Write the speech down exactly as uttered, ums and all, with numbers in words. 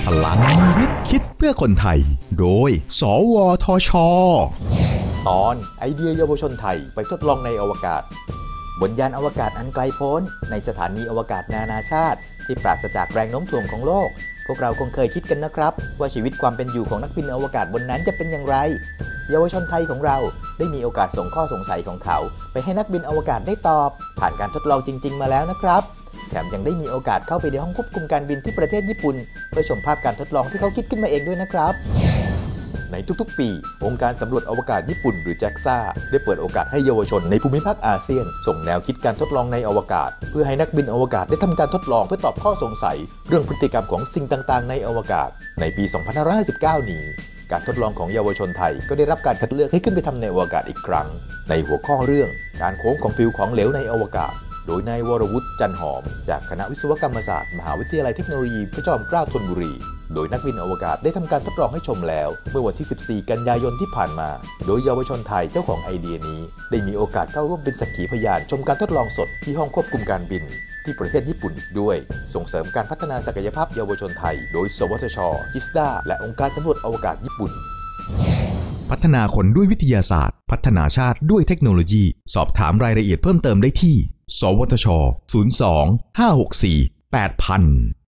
พลังวิทย์คิดเพื่อคนไทยโดยสวทช. ตอนไอเดียเยาวชนไทยไปทดลองในอวกาศบนยานอวกาศอันไกลโพ้นในสถานีอวกาศนานาชาติที่ปราศจากแรงโน้มถ่วงของโลกพวกเราคงเคยคิดกันนะครับว่าชีวิตความเป็นอยู่ของนักบินอวกาศบนนั้นจะเป็นอย่างไรเยาวชนไทยของเราได้มีโอกาสส่งข้อสงสัยของเขาไปให้นักบินอวกาศได้ตอบผ่านการทดลองจริงๆมาแล้วนะครับแถมยังได้มีโอกาสเข้าไปในห้องควบคุมการบินที่ประเทศญี่ปุ่นเพื่อชมภาพการทดลองที่เขาคิดขึ้นมาเองด้วยนะครับในทุกๆปีองค์การสำรวจอวกาศญี่ปุ่นหรือ แจ็กซ่า ได้เปิดโอกาสให้เยาวชนในภูมิภาคอาเซียนส่งแนวคิดการทดลองในอวกาศเพื่อให้นักบินอวกาศได้ทำการทดลองเพื่อตอบข้อสงสัยเรื่องพฤติกรรมของสิ่งต่างๆในอวกาศในปี สองพันห้าร้อยห้าสิบเก้า นี้การทดลองของเยาวชนไทยก็ได้รับการคัดเลือกให้ขึ้นไปทำในอวกาศอีกครั้งในหัวข้อเรื่องการโค้งของฟิวของเหลวในอวกาศโดยนายวรวุฒิจันหอมจากคณะวิศวกรรมศาสตร์มหาวิทยาลัยเทคโนโลยีพระจอมเกล้าธนบุรีโดยนักบินอวกาศได้ทำการทดลองให้ชมแล้วเมื่อวันที่สิบสี่กันยายนที่ผ่านมาโดยเยาวชนไทยเจ้าของไอเดียนี้ได้มีโอกาสเข้าร่วมเป็นสักขีพยานชมการทดลองสดที่ห้องควบคุมการบินที่ประเทศญี่ปุ่นอีกด้วยส่งเสริมการพัฒนาศักยภาพเยาวชนไทยโดยสวทช.จิสดาและองค์การสำรวจอวกาศญี่ปุ่นพัฒนาคนด้วยวิทยาศาสตร์พัฒนาชาติด้วยเทคโนโลยีสอบถามรายละเอียดเพิ่มเติมได้ที่สวทช ศูนย์ สอง ห้า หก สี่ แปด ศูนย์ ศูนย์